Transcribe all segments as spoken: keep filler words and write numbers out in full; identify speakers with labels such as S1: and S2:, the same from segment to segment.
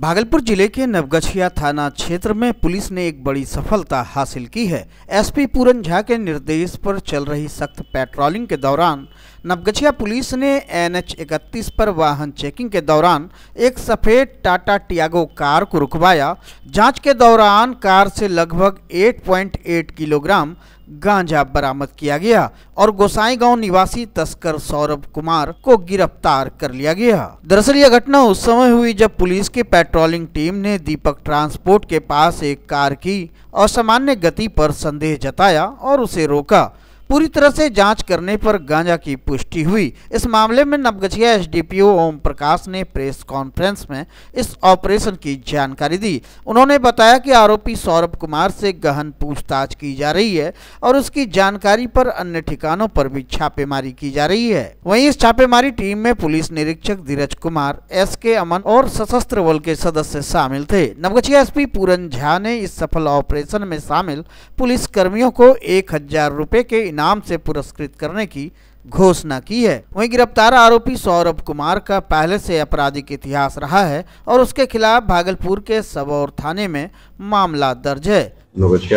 S1: भागलपुर जिले के नवगछिया थाना क्षेत्र में पुलिस ने एक बड़ी सफलता हासिल की है। एसपी पूरन झा के निर्देश पर चल रही सख्त पेट्रोलिंग के दौरान नवगछिया पुलिस ने एन एच इकतीस पर वाहन चेकिंग के दौरान एक सफ़ेद टाटा टियागो कार को रुकवाया। जांच के दौरान कार से लगभग आठ पॉइंट आठ किलोग्राम गांजा बरामद किया गया और गोसाई गांव निवासी तस्कर सौरभ कुमार को गिरफ्तार कर लिया गया। दरअसल यह घटना उस समय हुई जब पुलिस की पेट्रोलिंग टीम ने दीपक ट्रांसपोर्ट के पास एक कार की असामान्य गति पर संदेह जताया और उसे रोका। पूरी तरह से जांच करने पर गांजा की पुष्टि हुई। इस मामले में Naugachhia S D P O Om Prakash ने प्रेस कॉन्फ्रेंस में इस ऑपरेशन की जानकारी दी। उन्होंने बताया कि आरोपी सौरभ कुमार से गहन पूछताछ की जा रही है और उसकी जानकारी पर अन्य ठिकानों पर भी छापेमारी की जा रही है। वहीं इस छापेमारी टीम में पुलिस निरीक्षक धीरज कुमार, एस के अमन और सशस्त्र बल के सदस्य शामिल थे। नवगछिया एस पी पूरन झा ने इस सफल ऑपरेशन में शामिल पुलिस कर्मियों को एक हजार रुपए के नाम से पुरस्कृत करने की घोषणा की है। वहीं गिरफ्तार आरोपी सौरभ कुमार का पहले से आपराधिक इतिहास रहा है और उसके खिलाफ भागलपुर के सबौर थाने में मामला दर्ज है।
S2: नवगछिया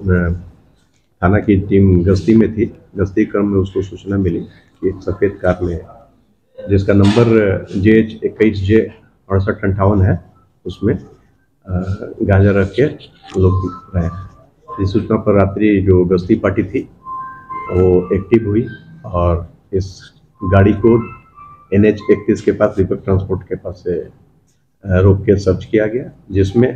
S2: थाना की टीम गश्ती में थी। गश्ती क्रम में उसको सूचना मिली कि एक सफेद कार में जिसका नंबर जे एच इक्कीस जे अड़सठ अंठावन है, उसमें गांजा रख के लोग रहे। इस सूचना पर रात्रि जो गश्ती पार्टी थी वो एक्टिव हुई और इस गाड़ी को एन एच इकतीस के पास दीपक ट्रांसपोर्ट के पास से रोक के सर्च किया गया, जिसमें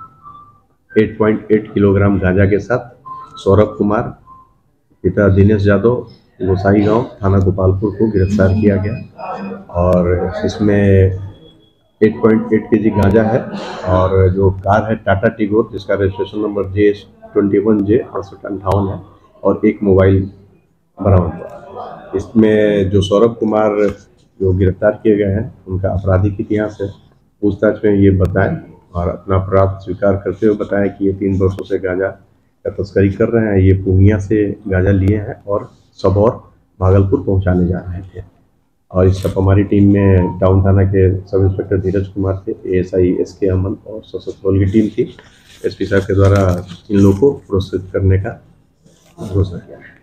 S2: आठ पॉइंट आठ किलोग्राम गांजा के साथ सौरभ कुमार पिता दिनेश यादव गोसाई गांव थाना गोपालपुर को गिरफ्तार किया गया और इसमें आठ पॉइंट आठ केजी गांजा है और जो कार है टाटा टिगोर जिसका registration number J S twenty one J अड़सठ अंठावन है और एक मोबाइल बरामद हुआ। इसमें जो सौरभ कुमार जो गिरफ्तार किए गए हैं उनका आपराधिक इतिहास है। पूछताछ में ये बताएं और अपना अपराध स्वीकार करते हुए बताया कि ये तीन वर्षों से गांजा का तस्करी कर रहे हैं। ये पूर्णिया से गांजा लिए हैं और सबौर भागलपुर पहुंचाने जा रहे थे। और इस छापामारी टीम में टाउन थाना के सब इंस्पेक्टर धीरज कुमार थे, ए एस आई एस के अमन और सशस्त्र बल की टीम थी। एस पी साहब के द्वारा इन लोगों को पुरस्कृत करने का घोषणा किया है।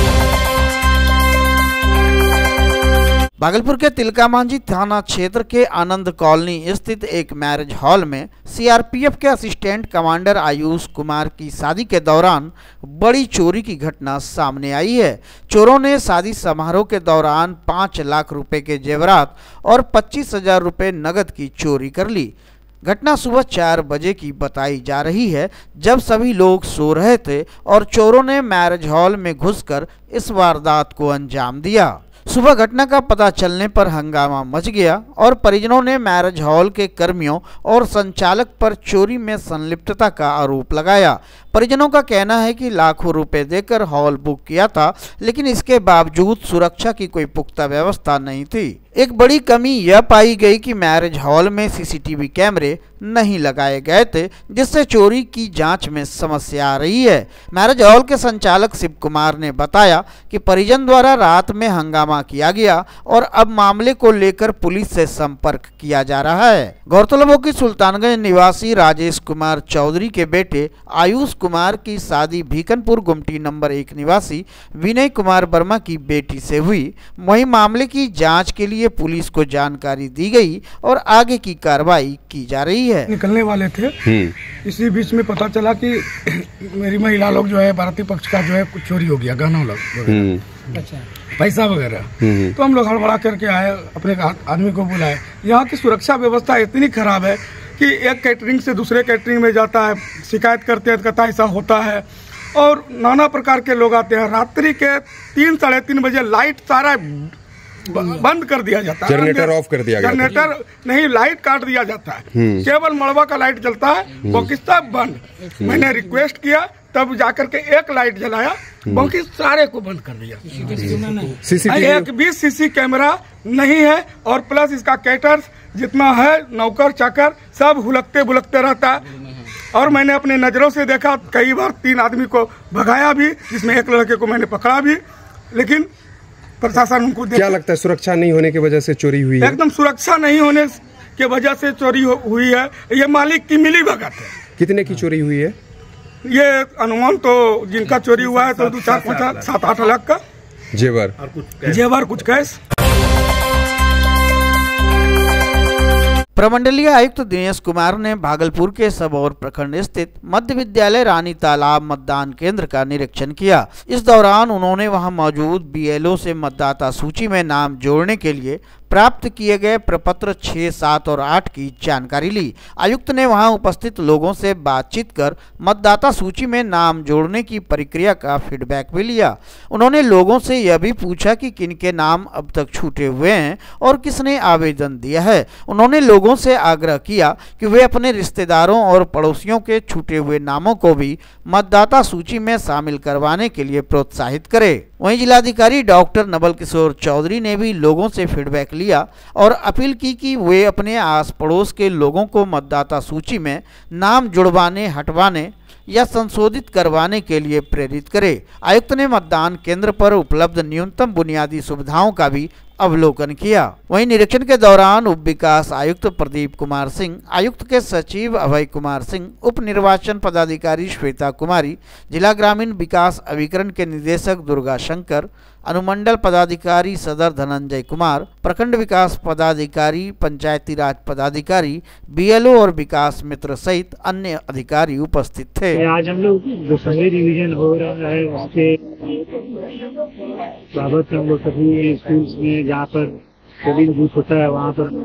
S1: भागलपुर के तिलकामांझी थाना क्षेत्र के आनंद कॉलोनी स्थित एक मैरिज हॉल में सी आर पी एफ के असिस्टेंट कमांडर आयुष कुमार की शादी के दौरान बड़ी चोरी की घटना सामने आई है। चोरों ने शादी समारोह के दौरान पाँच लाख रुपए के जेवरात और पच्चीस हजार रुपये नकद की चोरी कर ली। घटना सुबह चार बजे की बताई जा रही है, जब सभी लोग सो रहे थे और चोरों ने मैरिज हॉल में घुसकर इस वारदात को अंजाम दिया। सुबह घटना का पता चलने पर हंगामा मच गया और परिजनों ने मैरिज हॉल के कर्मियों और संचालक पर चोरी में संलिप्तता का आरोप लगाया। परिजनों का कहना है कि लाखों रुपए देकर हॉल बुक किया था, लेकिन इसके बावजूद सुरक्षा की कोई पुख्ता व्यवस्था नहीं थी। एक बड़ी कमी यह पाई गई कि मैरिज हॉल में सी सी टी वी कैमरे नहीं लगाए गए थे, जिससे चोरी की जांच में समस्या आ रही है। मैरिज हॉल के संचालक शिव कुमार ने बताया कि परिजन द्वारा रात में हंगामा किया गया और अब मामले को लेकर पुलिस से संपर्क किया जा रहा है। गौरतलब हो कि सुल्तानगंज निवासी राजेश कुमार चौधरी के बेटे आयुष कुमार की शादी भीकनपुर गुमटी नंबर एक निवासी विनय कुमार वर्मा की बेटी से हुई। वहीं मामले की जांच के लिए पुलिस को जानकारी दी गई और आगे की कार्रवाई की जा रही है।
S3: निकलने वाले थे, इसी बीच में पता चला कि मेरी महिला लोग जो है बाराती पक्ष का जो है कुछ चोरी हो गया, गहना लोग, अच्छा पैसा वगैरह। तो हम लोग हड़बड़ा करके आए, अपने आदमी को बुलाए। यहाँ की सुरक्षा व्यवस्था इतनी खराब है कि एक कैटरिंग से दूसरे कैटरिंग में जाता है, शिकायत करते हैं कहता ऐसा होता है और नाना प्रकार के लोग आते हैं। रात्रि के तीन साढ़े तीन बजे लाइट सारा बंद कर दिया जाता है,
S4: जनरेटर ऑफ कर दिया गया,
S3: जनरेटर नहीं लाइट काट दिया जाता है, केवल मड़वा का लाइट जलता है, बाकी सब बंद। मैंने रिक्वेस्ट किया तब जाकर के एक लाइट जलाया, बाकी सारे को बंद कर दिया। एक भी सीसी कैमरा नहीं है और प्लस इसका कैटर्स जितना है नौकर चाकर सब हुलकते बुलकते रहता है। और मैंने अपने नजरों से देखा, कई बार तीन आदमी को भगाया भी, जिसमें एक लड़के को मैंने पकड़ा भी, लेकिन प्रशासन उनको
S4: क्या लगता है सुरक्षा नहीं होने की वजह से चोरी हुई है?
S3: एकदम सुरक्षा नहीं होने के वजह से चोरी हुई है। ये मालिक की मिली भगत है।
S4: कितने की चोरी हुई है?
S3: ये अनुमान तो जिनका चोरी हुआ है तो दो चार पाँच सात आठ लाख का
S4: जेवर
S3: जेवर कुछ कैश।
S1: प्रमंडलीय आयुक्त दिनेश कुमार ने भागलपुर के सबौर प्रखंड स्थित मध्य विद्यालय रानी तालाब मतदान केंद्र का निरीक्षण किया। इस दौरान उन्होंने वहां मौजूद बीएलओ से मतदाता सूची में नाम जोड़ने के लिए प्राप्त किए गए प्रपत्र छह, सात और आठ की जानकारी ली। आयुक्त ने वहां उपस्थित लोगों से बातचीत कर मतदाता सूची में नाम जोड़ने की प्रक्रिया का फीडबैक भी लिया। उन्होंने लोगों से यह भी पूछा कि किनके नाम अब तक छूटे हुए हैं और किसने आवेदन दिया है। उन्होंने लोगों से आग्रह किया कि वे अपने रिश्तेदारों और पड़ोसियों के छूटे हुए नामों को भी मतदाता सूची में शामिल करवाने के लिए प्रोत्साहित करें। वहीं जिलाधिकारी डॉक्टर नवल किशोर चौधरी ने भी लोगों से फीडबैक लिया और अपील की कि वे अपने आस पड़ोस के लोगों को मतदाता सूची में नाम जुड़वाने, हटवाने या संशोधित करवाने के लिए प्रेरित करें। आयुक्त ने मतदान केंद्र पर उपलब्ध न्यूनतम बुनियादी सुविधाओं का भी अवलोकन किया। वहीं निरीक्षण के दौरान उप विकास आयुक्त प्रदीप कुमार सिंह, आयुक्त के सचिव अभय कुमार सिंह, उप निर्वाचन पदाधिकारी श्वेता कुमारी, जिला ग्रामीण विकास अभिकरण के निदेशक दुर्गा शंकर, अनुमंडल पदाधिकारी सदर धनंजय कुमार, प्रखंड विकास पदाधिकारी, पंचायती राज पदाधिकारी, बीएलओ और विकास मित्र सहित अन्य अधिकारी उपस्थित थे।
S5: आज हम लोग जो पहले रिवीजन हो रहा है उसके बाबत हम लोग सभी स्कूल्स में जहाँ पर पोलिंग बूथ होता है वहाँ पर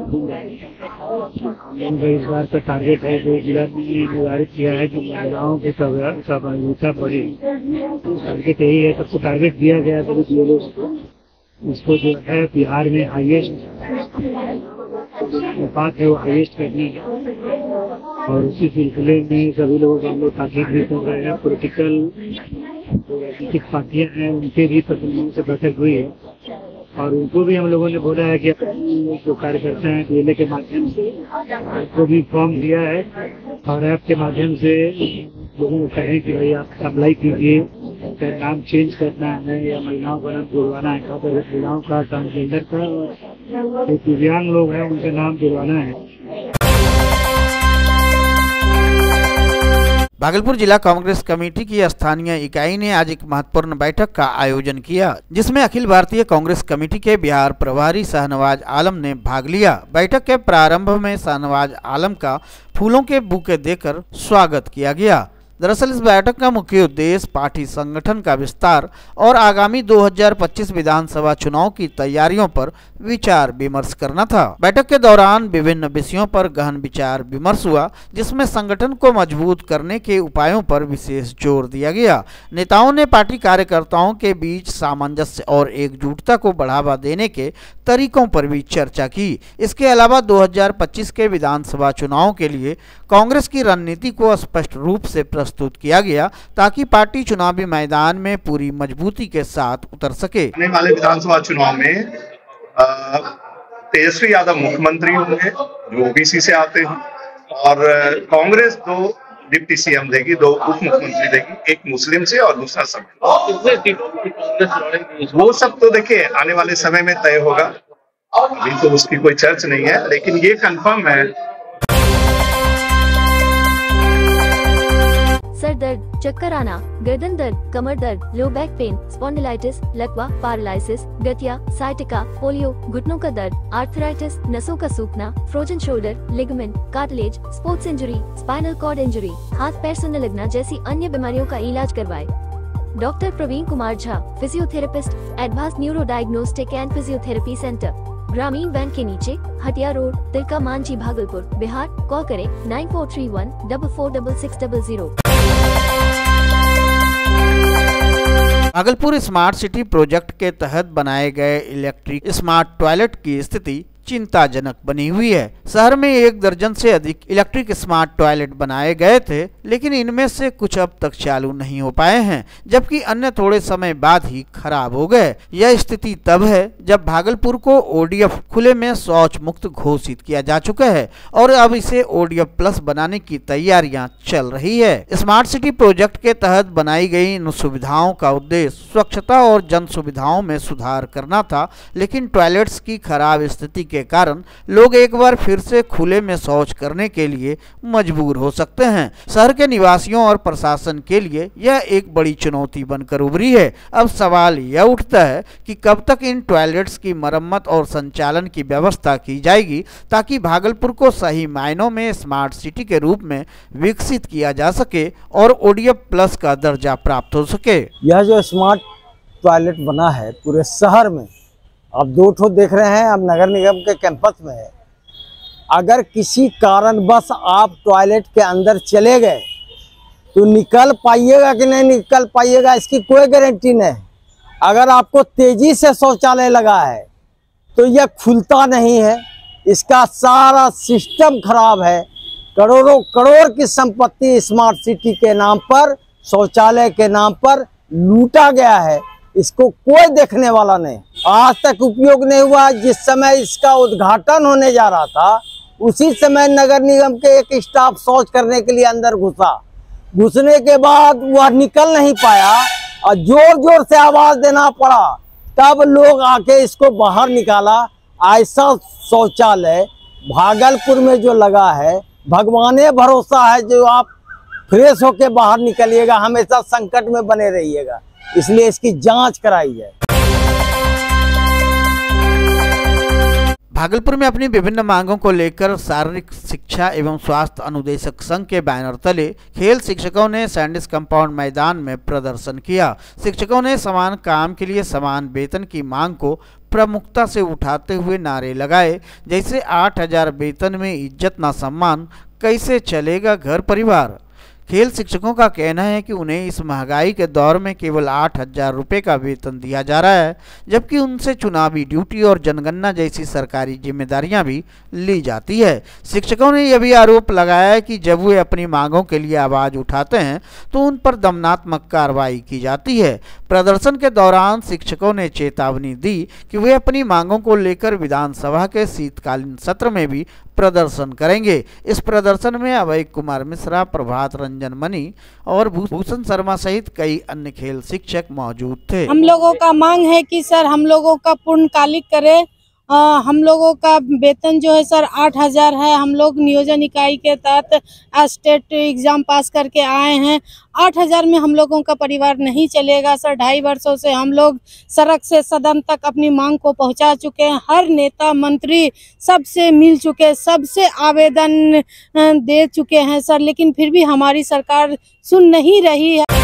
S5: इस बार का टारगेट है जो जिला ने निर्धारित किया है कि महिलाओं की सहभागिता बढ़े। टारगेट यही है, सबको टारगेट दिया गया है इसको जो है बिहार में हाईएस्ट बात है वो हाईएस्ट करनी है और उसी सिलसिले में सभी लोगों को हम लोग ताकीद भी कर रहे हैं। पोलिटिकल राजनीतिक पार्टियां हैं उनके भी प्रतिनिधियों से बैठक हुई है और उनको भी हम लोगों ने बोला है कि जो कार्यकर्ता हैं डीएलए के माध्यम से उनको भी फॉर्म दिया है और ऐप के माध्यम से लोगों को कहें कि भाई आप अप्लाई कीजिए, नाम चेंज करना है या महिलाओं का नाम जुड़वाना है, महिलाओं का, ट्रांसजेंडर का और दिव्यांग लोग हैं उनका नाम जुड़वाना है।
S1: भागलपुर जिला कांग्रेस कमेटी की स्थानीय इकाई ने आज एक महत्वपूर्ण बैठक का आयोजन किया, जिसमें अखिल भारतीय कांग्रेस कमेटी के बिहार प्रभारी शाहनवाज आलम ने भाग लिया। बैठक के प्रारंभ में शाहनवाज आलम का फूलों के बुके देकर स्वागत किया गया। दरअसल इस बैठक का मुख्य उद्देश्य पार्टी संगठन का विस्तार और आगामी दो हज़ार पच्चीस विधानसभा चुनाव की तैयारियों पर विचार विमर्श करना था। बैठक के दौरान विभिन्न विषयों पर गहन विचार विमर्श हुआ, जिसमें संगठन को मजबूत करने के उपायों पर विशेष जोर दिया गया। नेताओं ने पार्टी कार्यकर्ताओं के बीच सामंजस्य और एकजुटता को बढ़ावा देने के तरीकों पर भी चर्चा की। इसके अलावा दो हज़ार पच्चीस के विधानसभा चुनाव के लिए कांग्रेस की रणनीति को स्पष्ट रूप से प्रस्तुत किया गया ताकि पार्टी चुनावी मैदान में पूरी मजबूती के साथ उतर सके।
S6: आने वाले विधानसभा चुनाव में तेजस्वी यादव मुख्यमंत्री होंगे जो ओबीसी से आते हैं और कांग्रेस दो डिप्टी सीएम देगी, दो उप मुख्यमंत्री देगी, एक मुस्लिम से और दूसरा सब। वो सब तो देखिए आने वाले समय में तय होगा, अभी तो उसकी कोई चर्च नहीं है, लेकिन ये कंफर्म है।
S7: सर दर्द, चक्कर आना, गर्दन दर्द, कमर दर्द, लो बैक पेन, स्पॉन्डिलाइटिस, लकवा, पैरालिसिस, गठिया, साइटिका, पोलियो, घुटनों का दर्द, आर्थराइटिस, नसों का सूखना, frozen shoulder, ligament, cartilage, sports injury, spinal cord injury, हाथ पैर सुनने लगना जैसी अन्य बीमारियों का इलाज करवाए। Doctor Praveen Kumar Jha, physiotherapist, advance neuro diagnostic and physiotherapy centre, Gramin bank के नीचे, हटिया रोड, तिलका मांझी, भागलपुर, बिहार। कॉल करें nine four three one double four double six double zero.
S1: Bhagalpur smart city project के तहत बनाए गए इलेक्ट्रिक स्मार्ट टॉयलेट की स्थिति चिंताजनक बनी हुई है। शहर में एक दर्जन से अधिक इलेक्ट्रिक स्मार्ट टॉयलेट बनाए गए थे, लेकिन इनमें से कुछ अब तक चालू नहीं हो पाए हैं, जबकि अन्य थोड़े समय बाद ही खराब हो गए। यह स्थिति तब है जब भागलपुर को ओडीएफ खुले में शौच मुक्त घोषित किया जा चुका है और अब इसे ओडीएफ प्लस बनाने की तैयारियां चल रही है। स्मार्ट सिटी प्रोजेक्ट के तहत बनाई गई इन सुविधाओं का उद्देश्य स्वच्छता और जन सुविधाओं में सुधार करना था, लेकिन टॉयलेट्स की खराब स्थिति के के कारण लोग एक बार फिर से खुले में शौच करने के लिए मजबूर हो सकते हैं। शहर के निवासियों और प्रशासन के लिए यह एक बड़ी चुनौती बनकर उभरी है। अब सवाल यह उठता है कि कब तक इन टॉयलेट्स की मरम्मत और संचालन की व्यवस्था की जाएगी ताकि भागलपुर को सही मायनों में स्मार्ट सिटी के रूप में विकसित किया जा सके और ओडीएफ प्लस का दर्जा प्राप्त हो सके।
S8: यह जो स्मार्ट टॉयलेट बना है पूरे शहर में, अब दो ठो देख रहे हैं, अब नगर निगम के कैंपस में है। अगर किसी कारणवश आप टॉयलेट के अंदर चले गए तो निकल पाइएगा कि नहीं निकल पाइएगा इसकी कोई गारंटी नहीं। अगर आपको तेजी से शौचालय लगा है तो यह खुलता नहीं है, इसका सारा सिस्टम खराब है। करोड़ों करोड़ की संपत्ति स्मार्ट सिटी के नाम पर, शौचालय के नाम पर लूटा गया है। इसको कोई देखने वाला नहीं, आज तक उपयोग नहीं हुआ। जिस समय इसका उद्घाटन होने जा रहा था उसी समय नगर निगम के एक स्टाफ शौच करने के लिए अंदर घुसा। घुसने के बाद वह निकल नहीं पाया और जोर जोर से आवाज देना पड़ा, तब लोग आके इसको बाहर निकाला। ऐसा शौचालय भागलपुर में जो लगा है, भगवाने भरोसा है जो आप फ्रेश होके बाहर निकलिएगा, हमेशा संकट में बने रहिएगा। इसलिए इसकी जांच कराई जाए।
S1: भागलपुर में अपनी विभिन्न मांगों को लेकर शारीरिक शिक्षा एवं स्वास्थ्य अनुदेशक संघ के बैनर तले खेल शिक्षकों ने सैंडिस कंपाउंड मैदान में प्रदर्शन किया। शिक्षकों ने समान काम के लिए समान वेतन की मांग को प्रमुखता से उठाते हुए नारे लगाए, जैसे आठ हजार वेतन में इज्जत ना सम्मान, कैसे चलेगा घर परिवार। खेल शिक्षकों का कहना है कि उन्हें इस महंगाई के दौर में केवल आठ हजार रुपये का वेतन दिया जा रहा है, जबकि उनसे चुनावी ड्यूटी और जनगणना जैसी सरकारी जिम्मेदारियां भी ली जाती है। शिक्षकों ने यह भी आरोप लगाया है कि जब वे अपनी मांगों के लिए आवाज़ उठाते हैं तो उन पर दमनात्मक कार्रवाई की जाती है। प्रदर्शन के दौरान शिक्षकों ने चेतावनी दी कि वे अपनी मांगों को लेकर विधानसभा के शीतकालीन सत्र में भी प्रदर्शन करेंगे। इस प्रदर्शन में अभय कुमार मिश्रा, प्रभात रंजन मनी और भूषण शर्मा सहित कई अन्य खेल शिक्षक मौजूद थे।
S9: हम लोगों का मांग है कि सर हम लोगों का पूर्णकालिक करे। आ, हम लोगों का वेतन जो है सर आठ हजार है। हम लोग नियोजन इकाई के तहत स्टेट एग्जाम पास करके आए हैं। आठ हजार में हम लोगों का परिवार नहीं चलेगा सर। ढाई वर्षों से हम लोग सड़क से सदन तक अपनी मांग को पहुंचा चुके हैं। हर नेता मंत्री सबसे मिल चुके, सबसे आवेदन दे चुके हैं सर, लेकिन फिर भी हमारी सरकार सुन नहीं रही है।